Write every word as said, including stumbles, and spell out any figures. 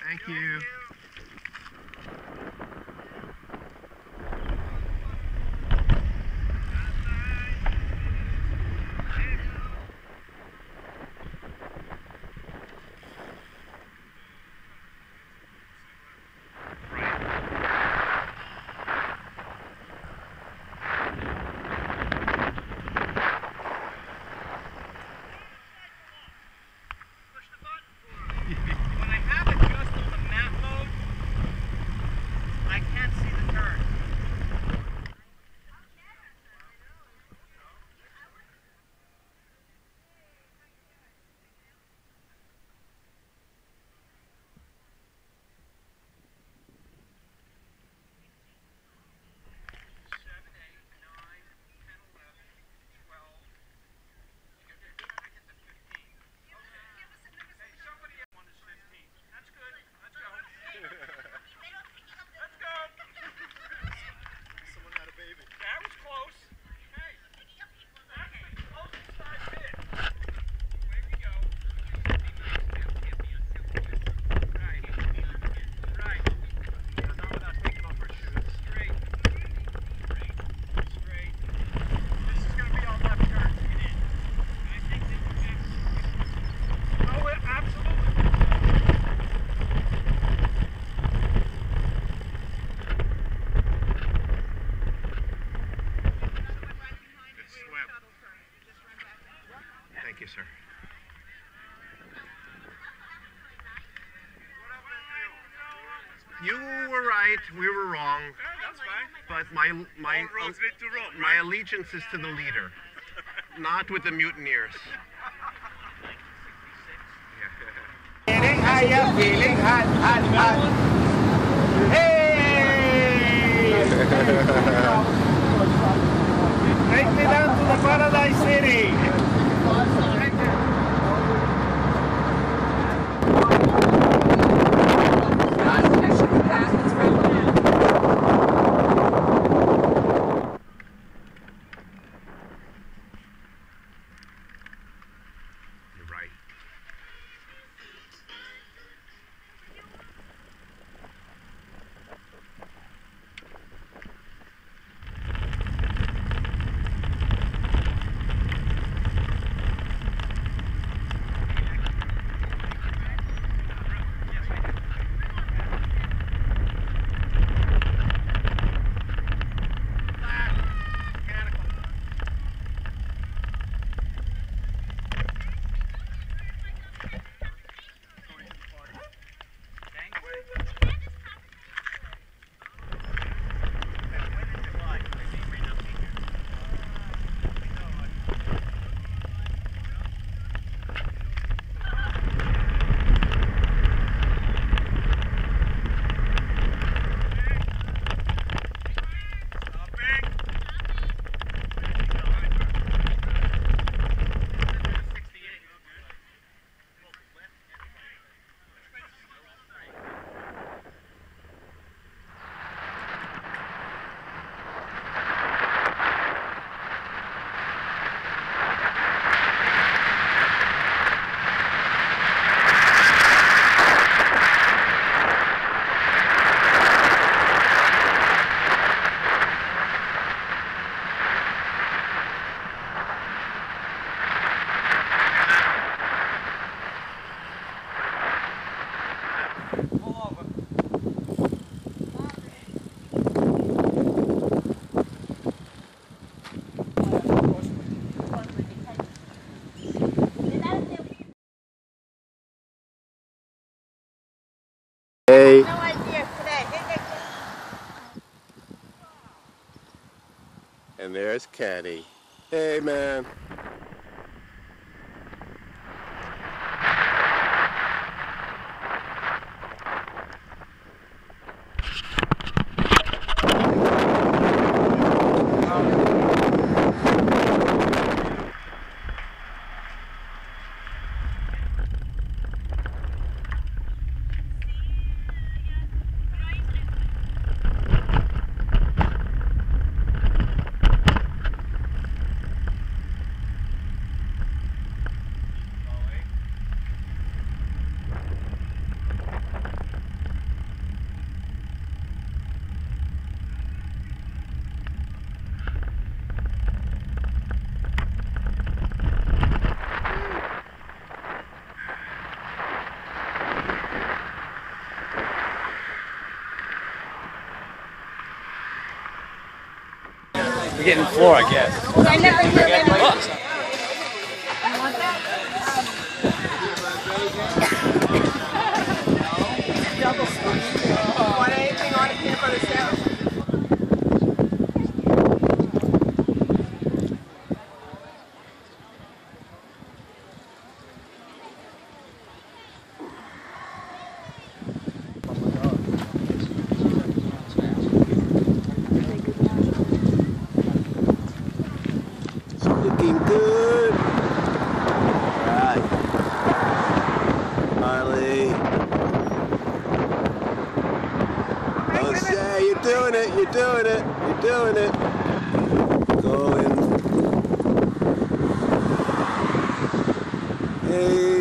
Thank you. When I have it just on the map mode, I can't see the turn. seven, eight, nine, ten, eleven, twelve. You're gonna hit the fifteen. Okay. Hey, somebody at one is fifteen. That's good. Let's go. Let's go. Someone had a baby. That was close. Hey, that's the closest I've been. Way we go. Right. Right. Not without taking off our shoes. Straight. Straight. Straight. This is going to be all left turn. Get in. I think this is next. Oh, it, absolutely. Good swim. Thank you, sir. You were right, we were wrong, That's fine. but my my All roads lead to Rome, my right? allegiance is to the leader, not with the mutineers. Feeling higher, feeling hot, hot, hot. Hey! Take me down to the Paradise City. You're right. Hey. No idea today. And there's Kenny. Hey, man. We're getting four, I guess. I never hear them. Double sweet. Want anything on a peanut butter sandwich? Looking good. Alright. Harley. Jose, you're doing it, you're doing it, you're doing it. Going. Hey.